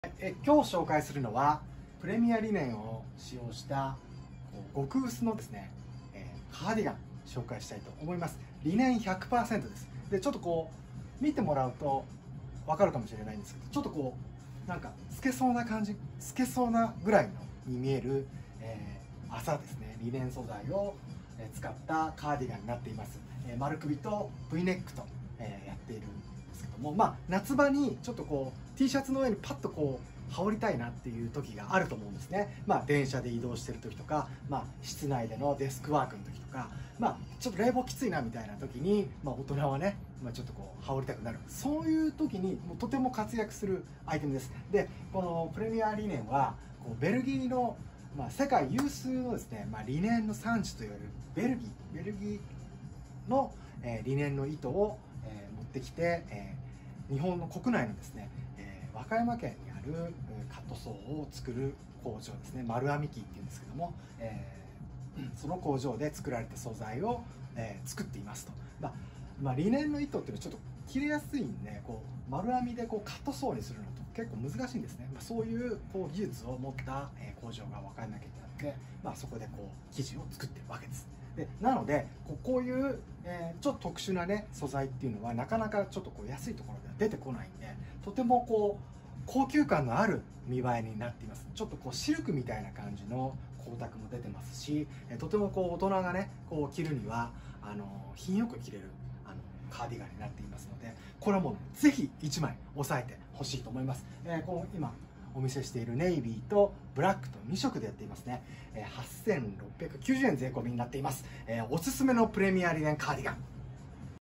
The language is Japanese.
今日紹介するのはプレミアリネンを使用した極薄のですね、カーディガン紹介したいと思います。リネン 100% です。でちょっと見てもらうと分かるかもしれないんですけど、ちょっとなんか透けそうな感じ、透けそうなぐらいのに見える、麻ですね、リネン素材を使ったカーディガンになっています。丸首と V ネックとやっているんですけども、夏場にちょっとT シャツの上にパッと羽織りたいなっていう時があると思うんですね。電車で移動してる時とか、室内でのデスクワークの時とか、ちょっと冷房きついなみたいな時に、大人はね、ちょっと羽織りたくなる、そういう時にとても活躍するアイテムです。でこのプレミアリネンはベルギーの、世界有数のですね、リネンの産地といわれるベルギーの、リネンの糸を、持ってきて、日本の国内のですね、和歌山県にあるカットソーを作る工場ですね、丸編み機っていうんですけども、その工場で作られた素材を、作っていますと。リネンの糸っていうのはちょっと切れやすいんで、丸編みでカットソーにするのと結構難しいんですね。そういう技術を持った工場が和歌山県にあって、そこで生地を作ってるわけです。でなのでこういう、ちょっと特殊なね素材っていうのはなかなかちょっと安いところでは出てこないんで、とても高級感のある見栄えになっています。ちょっとシルクみたいな感じの光沢も出てますし、とても大人がね着るには品よく着れるカーディガンになっていますので、これはもうぜひ1枚押さえてほしいと思います。今お見せしているネイビーとブラックと2色でやっていますね。8690円税込みになっています。おすすめのプレミアリネンカーディガン。